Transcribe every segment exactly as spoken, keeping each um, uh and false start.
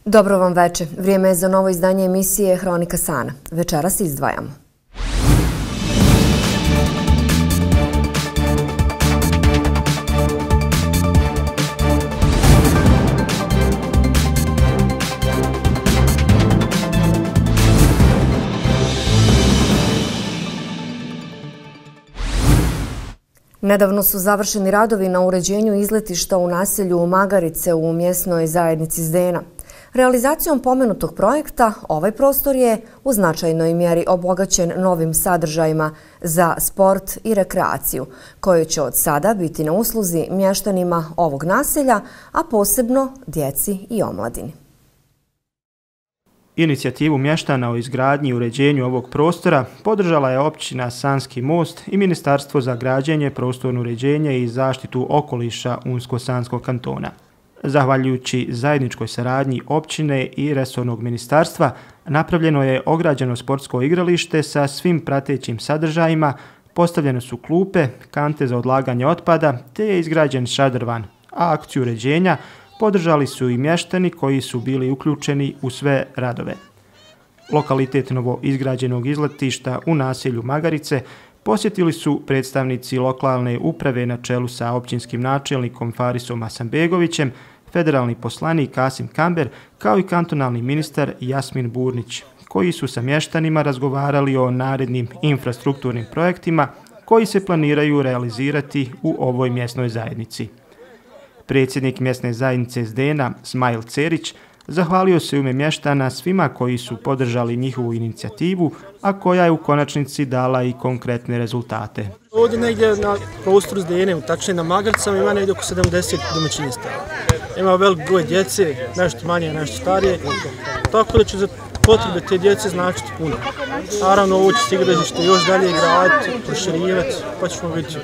Dobro vam veče. Vrijeme je za novo izdanje emisije Hronika Sana. Večeras izdvajamo. Nedavno su završeni radovi na uređenju izletišta u naselju Magarice u mjesnoj zajednici Zdena. Realizacijom pomenutog projekta ovaj prostor je u značajnoj mjeri obogaćen novim sadržajima za sport i rekreaciju, koji će od sada biti na usluzi mještanima ovog naselja, a posebno djeci i omladini. Inicijativu mještana o izgradnji i uređenju ovog prostora podržala je općina Sanski Most i Ministarstvo za građenje, prostorno uređenje i zaštitu okoliša Unsko-Sanskog kantona. Zahvaljujući zajedničkoj saradnji općine i resornog ministarstva, napravljeno je ograđeno sportsko igralište sa svim pratećim sadržajima, postavljene su klupe, kante za odlaganje otpada te je izgrađen šadrvan, a akciju uređenja podržali su i mještani koji su bili uključeni u sve radove. Lokalitet novo izgrađenog izletišta u naselju Magarice posjetili su predstavnici lokalne uprave na čelu sa općinskim načelnikom Farisom Hasanbegovićem, federalni poslanik Kasim Kamber, kao i kantonalni ministar Jasmin Burnić, koji su sa mještanima razgovarali o narednim infrastrukturnim projektima koji se planiraju realizirati u ovoj mjesnoj zajednici. Predsjednik mjesne zajednice Zdena, Smajl Cerić, zahvalio se u ime mještana svima koji su podržali njihovu inicijativu, a koja je u konačnici dala i konkretne rezultate. Ovdje negdje na prostoru Zdene, tačnije na Magaricama, ima negdje oko sedamdeset domaćinstava. Ima velik broj djece, nešto manje, nešto starije, tako da će za potrebe te djece značiti puno. Naravno, ovo će se igralište još dalje graditi, proširivati, pa ćemo vidjeti.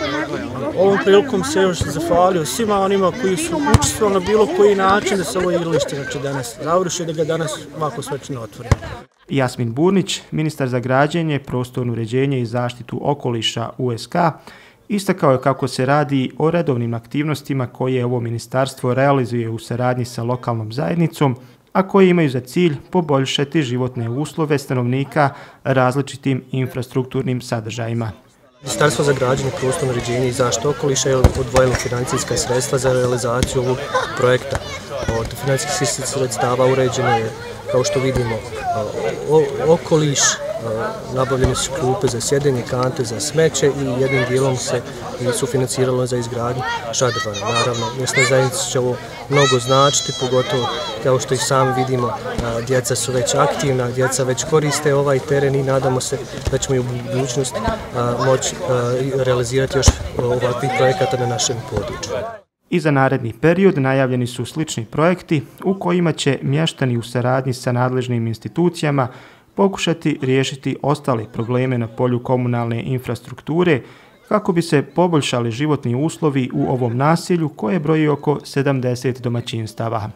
Ovom prilikom se još zahvalio svima onima koji su učestvovali na bilo koji način da se ovo igralište znači danas završi, da ga danas ovako svečano otvori. Jasmin Burnić, ministar za građenje, prostorno uređenje i zaštitu okoliša U S K, istakao je kako se radi o redovnim aktivnostima koje ovo ministarstvo realizuje u saradnji sa lokalnom zajednicom, a koje imaju za cilj poboljšati životne uslove stanovnika različitim infrastrukturnim sadržajima. Ministarstvo za građenje, prostorno uređenje i zaštitu okoliša je odvojilo financijska sredstva za realizaciju ovog projekta. Od financijskih sredstava uređeno je, kao što vidimo, okoliš, nabavljene su klupe za sjedenje, kante za smeće i jednim dijelom se sufinanciralo za izgradnju šadrvana. Naravno, mjesna zajednica će ovo mnogo značiti, pogotovo kao što i sami vidimo, djeca su već aktivna, djeca već koriste ovaj teren i nadamo se da ćemo i u budućnosti moći realizirati još ovakvih projekata na našem području. I za naredni period najavljeni su slični projekti u kojima će mještani u saradnji sa nadležnim institucijama pokušati riješiti ostale probleme na polju komunalne infrastrukture kako bi se poboljšali životni uslovi u ovom naselju koje broji oko sedamdeset domaćinstava.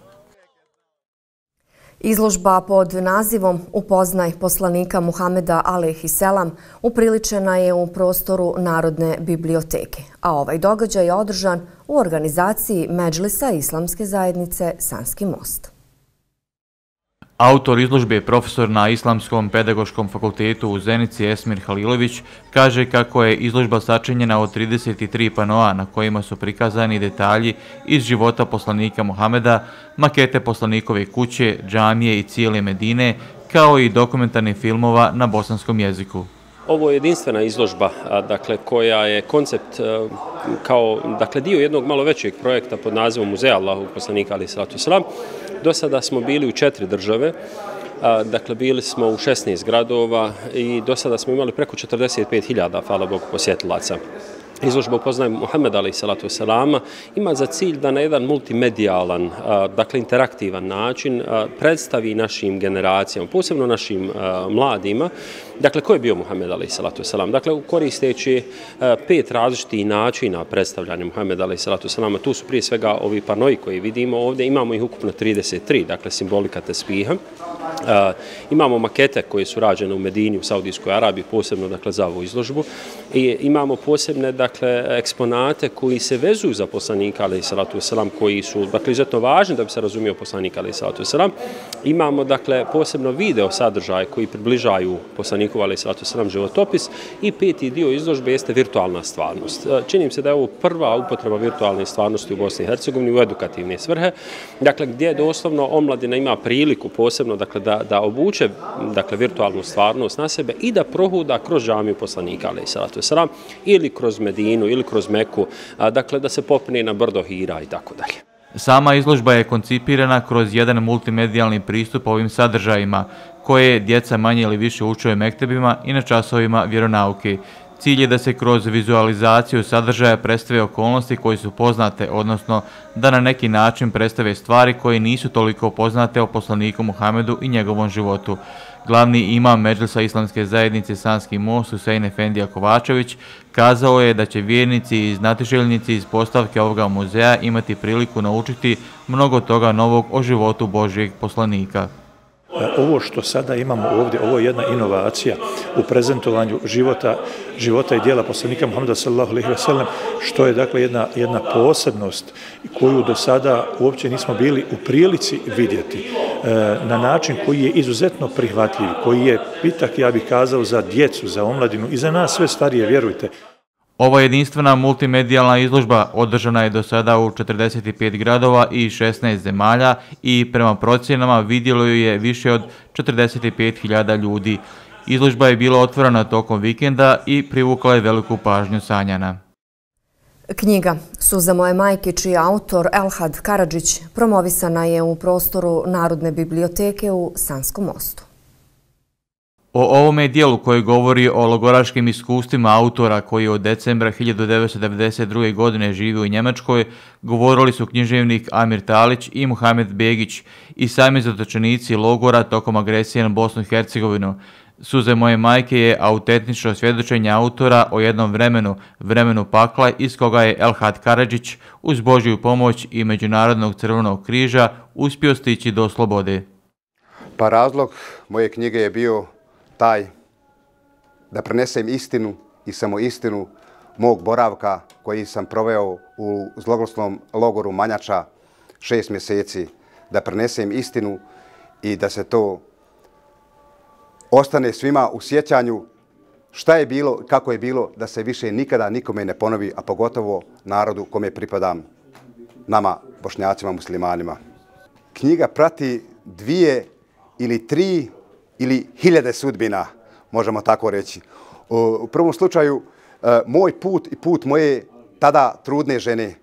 Izložba pod nazivom Upoznaj poslanika Muhameda alejhiselam upriličena je u prostoru Narodne biblioteke, a ovaj događaj je održan u organizaciji Medžlisa Islamske zajednice Sanski Most. Autor izložbe, profesor na Islamskom pedagoškom fakultetu u Zenici Esmir Halilović, kaže kako je izložba sačinjena od trideset tri panoa na kojima su prikazani detalji iz života poslanika Muhameda, makete poslanikove kuće, džamije i cijele Medine, kao i dokumentarnih filmova na bosanskom jeziku. Ovo je jedinstvena izložba, dakle, koja je koncept kao dakle, dio jednog malo većeg projekta pod nazivom Muzeja Allahovog poslanika alejhi selatu vesselam. Do sada smo bili u četiri države, dakle bili smo u šesnaest gradova i do sada smo imali preko četrdeset pet hiljada, hvala Bogu, posjetilaca. Izložba Upoznaj Muhameda alejhi selatu vesselam ima za cilj da na jedan multimedijalan, dakle interaktivan način predstavi našim generacijama, posebno našim mladima, Dakle, ko je bio Muhammed alejhi selatu vesselam? Dakle, koristeći pet različitih načina predstavljanja Muhammeda alejhi selatu vesselam, tu su prije svega ovi panoji koji vidimo ovdje, imamo ih ukupno trideset tri, dakle simbolika tesbiha. Uh, imamo makete koje su rađene u Medini, u Saudijskoj Arabiji, posebno dakle, za ovu izložbu. I imamo posebne dakle, eksponate koji se vezuju za poslanika alejhi selatu vesselam, koji su dakle, izuzetno važni da bi se razumio poslanik alejhi selatu vesselam. Imamo dakle, posebno video sadržaje koji približaju poslaniku alejhi selatu vesselam životopis i peti dio izložbe jeste virtualna stvarnost. Uh, čini se da je ovo prva upotreba virtualne stvarnosti u Bosni i Hercegovini u edukativne svrhe, dakle, gdje doslovno omladina ima priliku posebno dakle, da, da obuče dakle, virtualnu stvarnost na sebe i da prohuda kroz džamiju poslanika alejhi selatu vesselam ili kroz Medinu ili kroz Meku, a, dakle da se popne na brdo Hira i tako dalje. Sama izložba je koncipirana kroz jedan multimedijalni pristup ovim sadržajima, koje djeca manje ili više uče u mektebima i na časovima vjeronauke. Cilj je da se kroz vizualizaciju sadržaja predstave okolnosti koje su poznate, odnosno da na neki način predstave stvari koje nisu toliko poznate o poslaniku Muhamedu i njegovom životu. Glavni imam Medžlisa Islamske zajednice Sanski most Husein Efendija Kovačević kazao je da će vjernici i znatiželjnici iz postavke ovoga muzeja imati priliku naučiti mnogo toga novog o životu Božijeg poslanika. Ovo što sada imamo ovdje, ovo je jedna inovacija u prezentovanju života, života i dijela poslanika Muhameda sallallahu alejhi ve sellem, što je dakle jedna, jedna posebnost koju do sada uopće nismo bili u prilici vidjeti na način koji je izuzetno prihvatljiv, koji je pitak, ja bih kazao, za djecu, za omladinu i za nas sve starije, vjerujte. Ova jedinstvena multimedijalna izložba održana je do sada u četrdeset pet gradova i šesnaest zemalja i prema procjenama vidjelo ju je više od četrdeset pet hiljada ljudi. Izložba je bila otvorena tokom vikenda i privukla je veliku pažnju Sanjana. Knjiga Suza moje majke, čiji je autor Elhad Karadžić, promovisana je u prostoru Narodne biblioteke u Sanskom mostu. O ovome dijelu koji govori o logoraškim iskustvima autora koji od decembra hiljadu devetsto devedeset druge. godine živi u Njemačkoj govorili su književnik Amir Talić i Muhamed Begić i sami zatočenici logora tokom agresije na Bosnu i Hercegovinu. Suze moje majke je autentično svjedočenje autora o jednom vremenu, vremenu pakla iz koga je Elhad Karadžić uz Božju pomoć i Međunarodnog crvenog križa uspio stići do slobode. Pa razlog moje knjige je bio taj da prenesem istinu i samo istinu mog boravka koji sam proveo u zloglasnom logoru Manjača šest mjeseci, da prenesem istinu i da se to ostane svima u sjećanju šta je bilo, kako je bilo, da se više nikada nikome ne ponovi, a pogotovo narodu kome pripadam, nama, Bošnjacima, muslimanima. Knjiga prati dvije ili tri ili hiljade sudbina, možemo tako reći. U prvom slučaju, moj put i put moje tada trudne žene.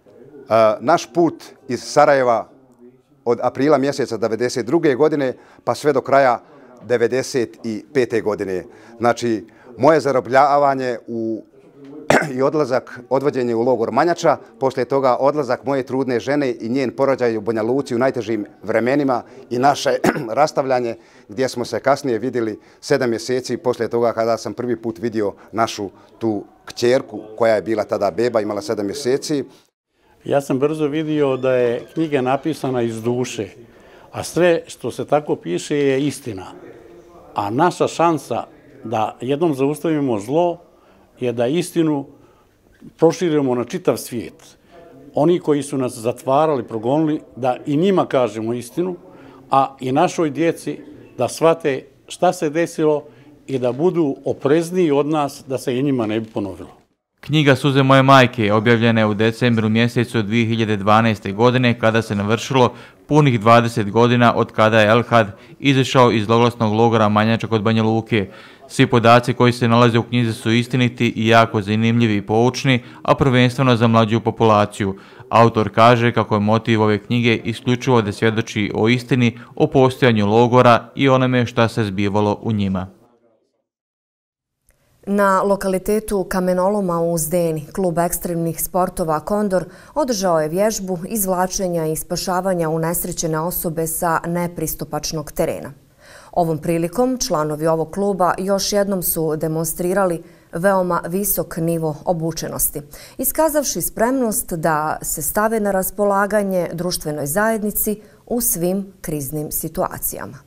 Naš put iz Sarajeva od aprila mjeseca devedeset druge. godine pa sve do kraja devedeset pete. godine. Znači, moje zarobljavanje u i odlazak, odvođenje u logor Manjača, poslije toga odlazak moje trudne žene i njen porođaj u Banja Luci u najtežim vremenima i naše rastavljanje gdje smo se kasnije vidjeli sedam mjeseci poslije toga kada sam prvi put vidio našu tu kćerku koja je bila tada beba, imala sedam mjeseci. Ja sam brzo vidio da je knjiga napisana iz duše, a sve što se tako piše je istina. A naša šansa da jednom zaustavimo zlo je da istinu proširimo na čitav svijet. Oni koji su nas zatvarali, progonili, da i njima kažemo istinu, a i našoj djeci da shvate šta se desilo i da budu oprezniji od nas da se i njima ne bi ponovilo. Knjiga Suze moje majke objavljena je u decembru mjesecu dvije hiljade dvanaeste. godine kada se navršilo punih dvadeset godina od kada je Elhad izašao iz zloglasnog logora Manjača kod Banja Luke. Svi podaci koji se nalaze u knjizi su istiniti i jako zanimljivi i poučni, a prvenstveno za mlađu populaciju. Autor kaže kako je motiv ove knjige isključivo da svjedoči o istini, o postojanju logora i onome šta se zbivalo u njima. Na lokalitetu Kamenoloma u Zdeni klub ekstremnih sportova Kondor održao je vježbu izvlačenja i spašavanja unesrećene osobe sa nepristupačnog terena. Ovom prilikom članovi ovog kluba još jednom su demonstrirali veoma visok nivo obučenosti, iskazavši spremnost da se stave na raspolaganje društvenoj zajednici u svim kriznim situacijama.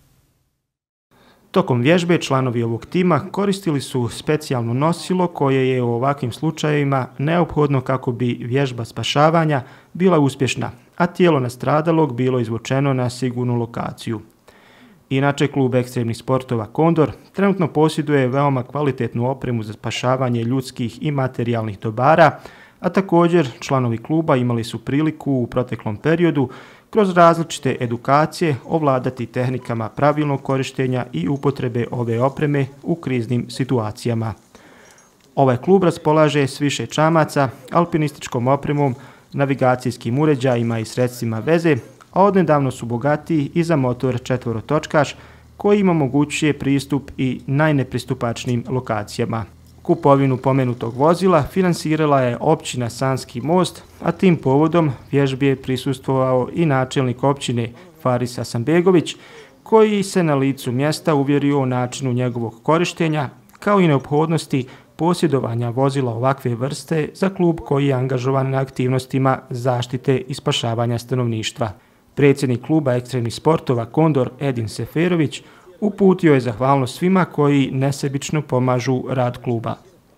Tokom vježbe članovi ovog tima koristili su specijalno nosilo koje je u ovakvim slučajevima neophodno kako bi vježba spašavanja bila uspješna, a tijelo nastradalog bilo izvučeno na sigurnu lokaciju. Inače, klub ekstremnih sportova Kondor trenutno posjeduje veoma kvalitetnu opremu za spašavanje ljudskih i materijalnih dobara, a također članovi kluba imali su priliku u proteklom periodu kroz različite edukacije ovladati tehnikama pravilnog korištenja i upotrebe ove opreme u kriznim situacijama. Ovaj klub raspolaže s više čamaca, alpinističkom opremom, navigacijskim uređajima i sredstvima veze, a odnedavno su bogatiji i za motor četvorotočkaš koji im omogućuje pristup i najnepristupačnijim lokacijama. Kupovinu pomenutog vozila finansirala je općina Sanski most, a tim povodom vježbi je prisustvovao i načelnik općine Faris Hasanbegović, koji se na licu mjesta uvjerio o načinu njegovog korištenja, kao i neophodnosti posjedovanja vozila ovakve vrste za klub koji je angažovan na aktivnostima zaštite i spašavanja stanovništva. Predsjednik kluba ekstremnih sportova Kondor Edin Seferović uputio je zahvalnost svima koji nesebično pomažu rad kluba.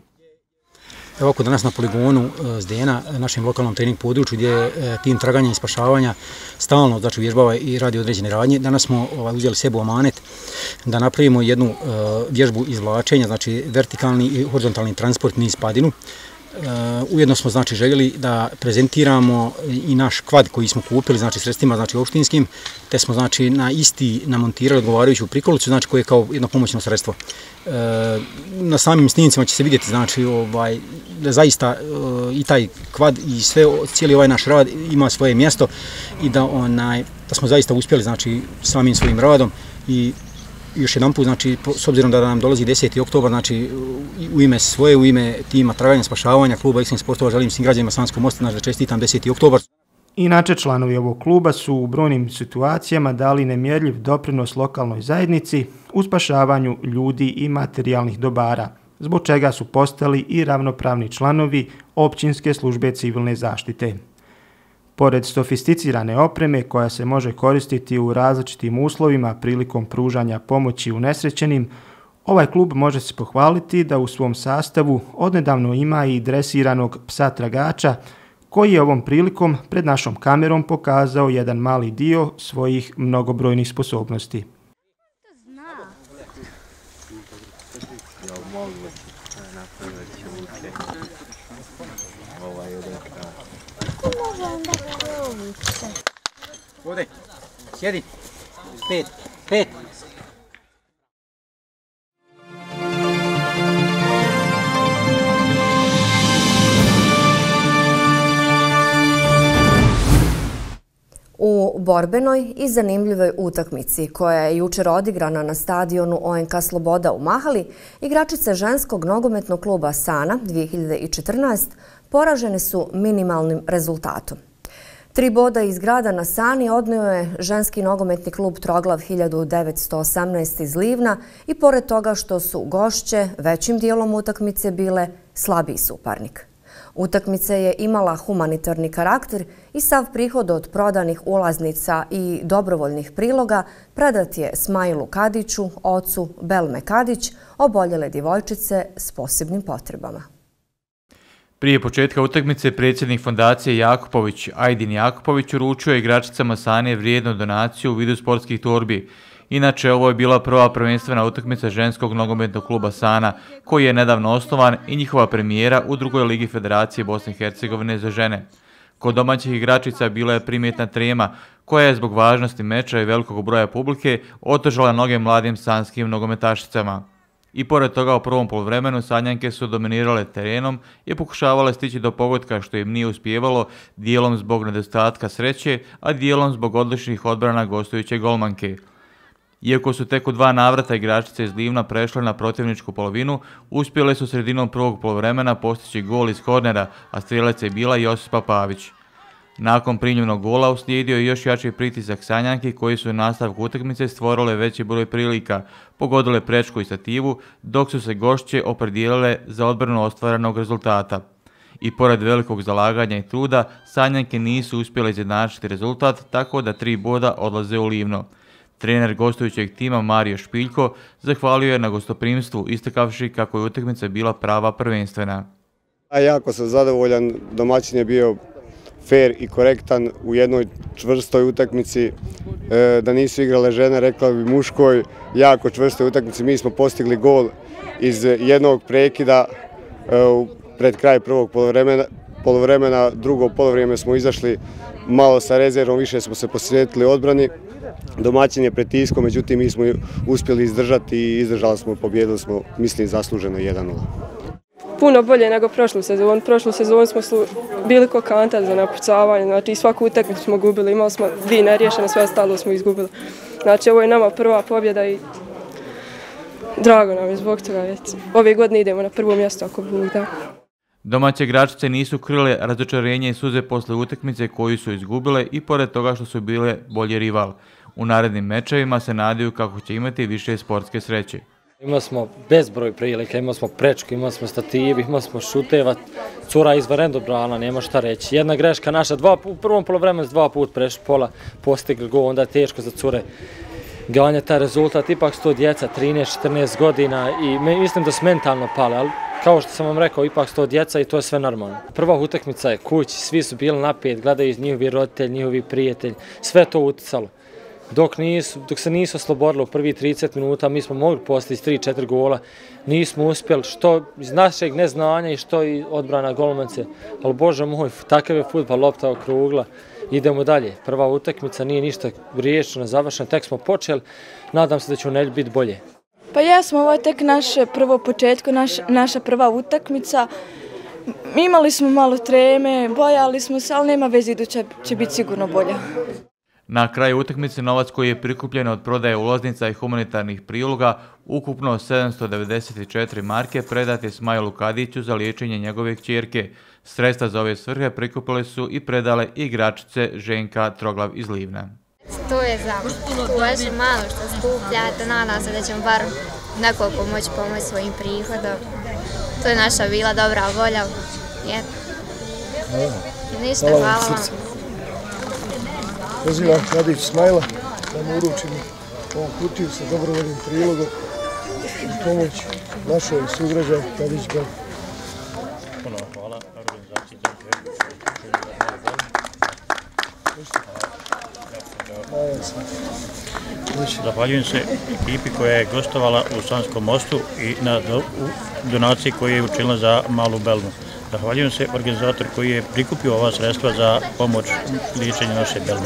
Evo ovako danas na poligonu Zdena, našem lokalnom trening području gdje je tim traganja i spašavanja stalno znači, vježbava i radi određene radnje. Danas smo ovaj, uzeli sebi u amanet da napravimo jednu uh, vježbu izvlačenja, znači vertikalni i horizontalni transport niz padinu. Uh, ujedno smo znači željeli da prezentiramo i naš kvad koji smo kupili znači sredstvima znači opštinskim, te smo znači na isti namontirali odgovarajuću prikolicu znači koje je kao jedno pomoćno sredstvo. Uh, na samim snimcima će se vidjeti znači ovaj da zaista uh, i taj kvad i sve cijeli ovaj naš rad ima svoje mjesto i da onaj da smo zaista uspjeli znači samim svojim radom i još jedan put, znači, s obzirom da nam dolazi deseti oktobar, znači, u ime svoje, u ime tima traganja spašavanja kluba ekstremnih sportova želim svim građanima Sanskog mosta znači, da čestitam deseti oktobar. Inače, članovi ovog kluba su u brojnim situacijama dali nemjerljiv doprinos lokalnoj zajednici u spašavanju ljudi i materijalnih dobara, zbog čega su postali i ravnopravni članovi općinske službe civilne zaštite. Pored sofisticirane opreme koja se može koristiti u različitim uslovima prilikom pružanja pomoći unesrećenim, ovaj klub može se pohvaliti da u svom sastavu odnedavno ima i dresiranog psa tragača koji je ovom prilikom pred našom kamerom pokazao jedan mali dio svojih mnogobrojnih sposobnosti. Ovdje, sjedi, pet, pet. U borbenoj i zanimljivoj utakmici koja je jučer odigrana na stadionu O N K Sloboda u Mahali, igračice ženskog nogometnog kluba Sana dvije hiljade četrnaest poražene su minimalnim rezultatom. Tri boda iz grada na Sani odnio je ženski nogometni klub Troglav hiljadu devetsto osamnaest iz Livna i pored toga što su gošće većim dijelom utakmice bile slabiji suparnik. Utakmica je imala humanitarni karakter i sav prihod od prodanih ulaznica i dobrovoljnih priloga predat je Smailu Kadiću, ocu Belme Kadić, oboljele djevojčice s posebnim potrebama. Prije početka utakmice predsjednik fondacije Jakupović, Ajdin Jakupović, uručio igračicama Sane vrijednu donaciju u vidu sportskih torbi. Inače, ovo je bila prva prvenstvena utakmica ženskog nogometnog kluba Sana, koji je nedavno osnovan i njihova premijera u drugoj ligi Federacije Bosne i Hercegovine za žene. Kod domaćih igračica bila je primjetna trema, koja je zbog važnosti meča i velikog broja publike otežala noge mladim sanskim nogometašicama. I pored toga u prvom poluvremenu Sanjanke su dominirale terenom i pokušavale stići do pogotka što im nije uspijevalo, dijelom zbog nedostatka sreće, a dijelom zbog odličnih odbrana gostujuće golmanke. Iako su tek u dva navrata igračice iz Livna prešle na protivničku polovinu, uspjele su sredinom prvog poluvremena postići gol iz kornera, a strelac je bila Josipa Pavić. Nakon primljenog gola uslijedio je još jači pritisak Sanjanki koji su u nastavku utakmice stvorile veći broj prilika, pogodile prečku i stativu, dok su se gošće opredijelile za odbranu ostvarenog rezultata. I pored velikog zalaganja i truda, Sanjanke nisu uspjele izjednačiti rezultat, tako da tri boda odlaze u Livno. Trener gostujućeg tima Mario Špiljko zahvalio je na gostoprimstvu, istakavši kako je utakmica bila prava prvenstvena. Jako sam zadovoljan, domaćin je bio fair i korektan u jednoj čvrstoj utakmici, da nisu igrale žene, rekla bi muškoj, jako čvrstoj utakmici. Mi smo postigli gol iz jednog prekida pred kraj prvog poluvremena, poluvremena, drugo polovrijeme smo izašli malo sa rezervom, više smo se posvetili odbrani. Domaćin je pretiskao, međutim mi smo uspjeli izdržati i izdržali smo, pobjedili smo, mislim, zasluženo jedan nula. Puno bolje nego prošlu sezonu. Prošlu sezonu smo bili ko kanta za napucavanje, znači svaku utakmicu smo gubili, imali smo dvije neriješene, sve ostalo smo izgubili. Znači ovo je nama prva pobjeda i drago nam je zbog toga. Ove godine idemo na prvo mjesto ako Bog da. Domaće igračice nisu krile razočarenje i suze posle utakmice koju su izgubile i pored toga što su bile bolji rival. U narednim mečevima se nadaju kako će imati više sportske sreće. Imali smo bezbroj prilika, imali smo prečku, imali smo stativi, imali smo šuteva, cura izvanredno brana, nema šta reći. Jedna greška naša, dva, u prvom polovremenu dva put prešli pola, postigli gol, onda je teško za cure ganja taj rezultat. Ipak su to djeca, trinaest četrnaest godina i mislim da su mentalno pale, ali kao što sam vam rekao, ipak su to djeca i to je sve normalno. Prva utakmica je kući, svi su bili naprijed, gledaju njihovi roditelji, njihovi prijatelji, sve to uticalo. Dok, nisu, dok se nisu oslobodili u prvi trideset minuta, mi smo mogli postići tri četiri gola, nismo uspjeli, što iz našeg neznanja i što i odbrana golmance. Ali Bože moj, takav je fudbal, lopta okrugla, idemo dalje. Prva utakmica nije ništa riješeno, završeno, tek smo počeli, nadam se da će u nedjelju biti bolje. Pa jesmo, ovo je tek naše prvo početko, naš, naša prva utakmica. Imali smo malo treme, bojali smo se, ali nema veze, iduća će biti sigurno bolja. Na kraju utakmice novac koji je prikupljen od prodaje ulaznica i humanitarnih priloga, ukupno sedamsto devedeset četiri marke, predat je Smajlu Kadiću za liječenje njegove kćerke. Sredstva za ove svrhe prikupile su i predale igračice Ženka Troglav iz Livna. To je za vaše malo što skupljate, nadam se da ćemo bar nekoliko moći pomoći svojim prihodom. To je naša bila dobra volja. Ništa, hvala vam. Pozivam Kadić Smajla da mu uručimo ovom kutiju sa dobrovoljnim prilogom i pomoć našoj sugrađaj Kadić Bel. Hvala organizaciji za Zahvaljujem se ekipi koja je gostovala u Sanskom mostu i na donaciji koju je učinila za Malu Belmu. Zahvaljujem se organizator koji je prikupio ova sredstva za pomoć liječenju naše Belme.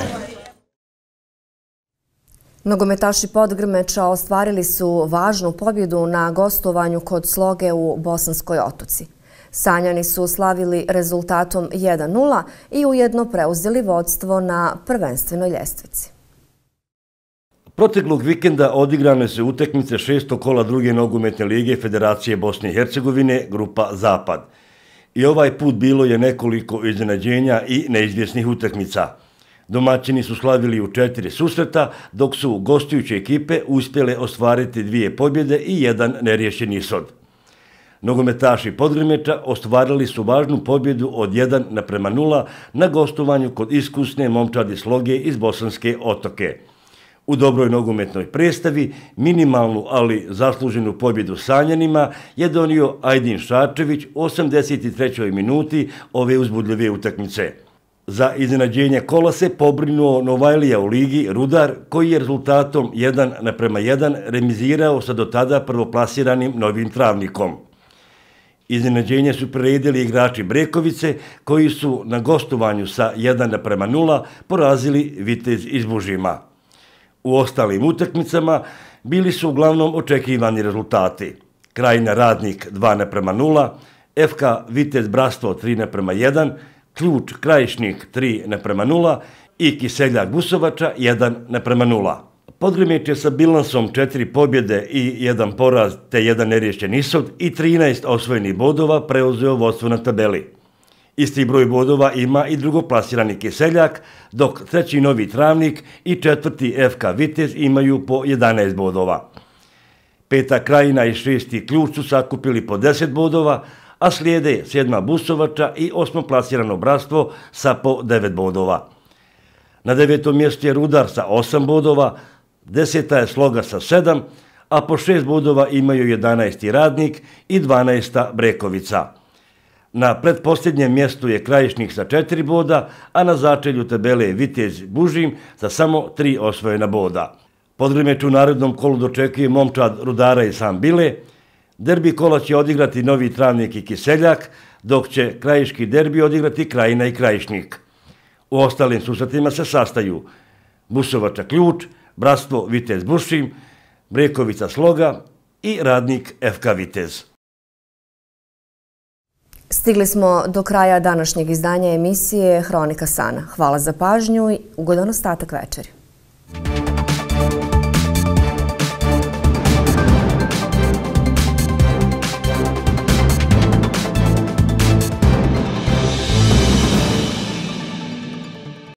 Nogometaši Podgrmeča ostvarili su važnu pobjedu na gostovanju kod Sloge u Bosanskoj Otoci. Sanjani su slavili rezultatom jedan nula i ujedno preuzeli vodstvo na prvenstvenoj ljestvici. Proteklog vikenda odigrane su utakmice šestog kola druge nogometne lige Federacije Bosne i Hercegovine, grupa Zapad. I ovaj put bilo je nekoliko iznenađenja i neizvjesnih utakmica. Domaćini su slavili u četiri susreta, dok su gostujuće ekipe uspjele ostvariti dvije pobjede i jedan neriješen ishod. Nogometaši Podgrmeča ostvarili su važnu pobjedu od jedan naprema nula na gostovanju kod iskusne momčadi Sloge iz Bosanske Otoke. U dobroj nogometnoj predstavi minimalnu, ali zasluženu pobjedu Sanjanima je donio Ajdin Šačević u osamdeset trećoj minuti ove uzbudljive utakmice. Za iznenađenje kola se pobrinuo Novajlija u ligi Rudar, koji je rezultatom jedan naprema jedan remizirao sa do tada prvoplasiranim Novim Travnikom. Iznenađenje su priredili igrači Brekovice, koji su na gostovanju sa jedan naprema nula porazili Vitez iz Bužima. U ostalim utakmicama bili su uglavnom očekivani rezultati. Krajina Radnik dva naprema nula, F K Vitez Brastvo tri naprema jedan, Ključ Krajišnik tri naprema nula i Kiseljak Busovača jedan naprema nula. Podgrmeč je sa bilansom četiri pobjede i jedan poraz te jedan neriješen ishod i trinaest osvojenih bodova preuzeo vodstvo na tabeli. Isti broj bodova ima i drugoplasirani Kiseljak, dok treći Novi Travnik i četvrti F K Vitez imaju po jedanaest bodova. Peta Krajina i šesti Ključ su sakupili po deset bodova, a slijede sedma Busovača i osmoplasirano Bratstvo sa po devet bodova. Na devetom mjestu je Rudar sa osam bodova, deseta je Sloga sa sedam, a po šest bodova imaju jedanaesti Radnik i dvanaesta Brekovica. Na pretposljednjem mjestu je Krajišnik sa četiri boda, a na začelju tabele je Vitez Bužim sa samo tri osvojena boda. Podgrimeč u narednom kolu dočekuje momčad Rudara i Sam Bile. Derbi kola će odigrati Novi Travnik i Kiseljak, dok će krajiški derbi odigrati Krajina i Krajišnik. U ostalim susretima se sastaju Busovača Ključ, Bratstvo Vitez Bušim, Brekovica Sloga i Radnik F K Vitez. Stigli smo do kraja današnjeg izdanja emisije Hronika Sana. Hvala za pažnju i ugodan ostatak večeri.